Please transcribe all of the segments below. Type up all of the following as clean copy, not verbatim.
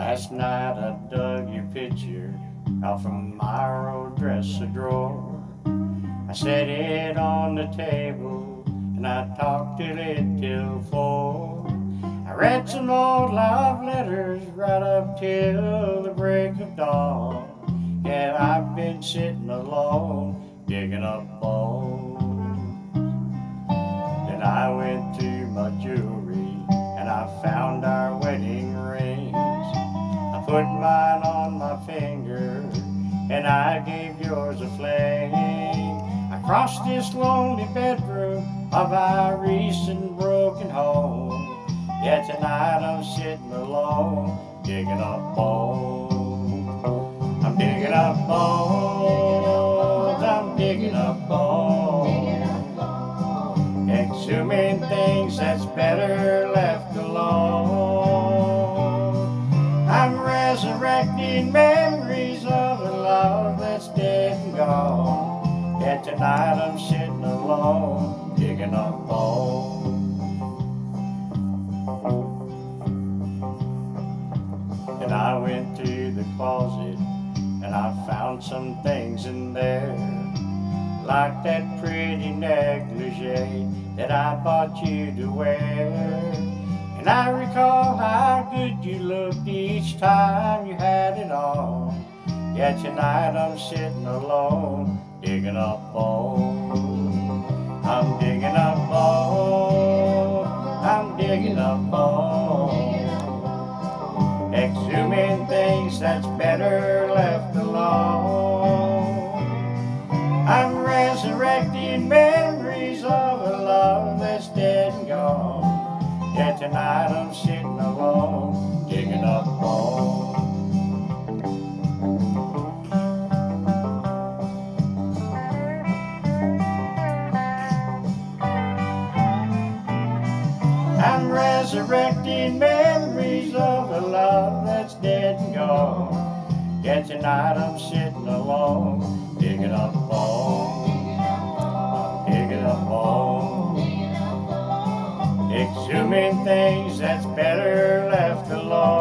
Last night I dug your picture out from my old dresser drawer. I set it on the table and I talked to it till 4. I read some old love letters right up till the break of dawn. Yeah, I've been sitting alone digging up bones. Then I went through my jewelry and I found our wedding rings. I put mine on my finger and I gave yours a fling. I crossed this lonely bedroom of our recent broken home. Yeah, tonight I'm sitting alone digging up bones. I'm digging up bones. I'm digging up bones. Exhuming things that's better left alone. I'm resurrecting memories of a love that's dead and gone. Yeah, tonight I'm sitting alone digging up bones. And I went to the closet and I found some things in there, like that pretty negligee that I bought you to wear. And I recall how good you looked each time you had it on. Yeah, tonight I'm sitting alone digging up bones. I'm digging up bones. I'm digging up bones. Exhuming things that's better left alone. I'm resurrecting memories of a love that's dead and gone. Yeah, tonight I'm sitting alone digging up bones. I'm resurrecting memories of a love that's dead and gone. Yeah, tonight I'm sitting alone digging up bones. Digging up bones. Exhuming things that's better left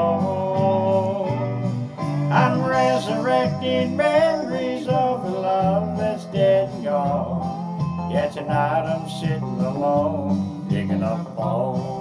alone. I'm resurrecting memories of a love that's dead and gone. Yeah, tonight I'm sitting alone digging up bones.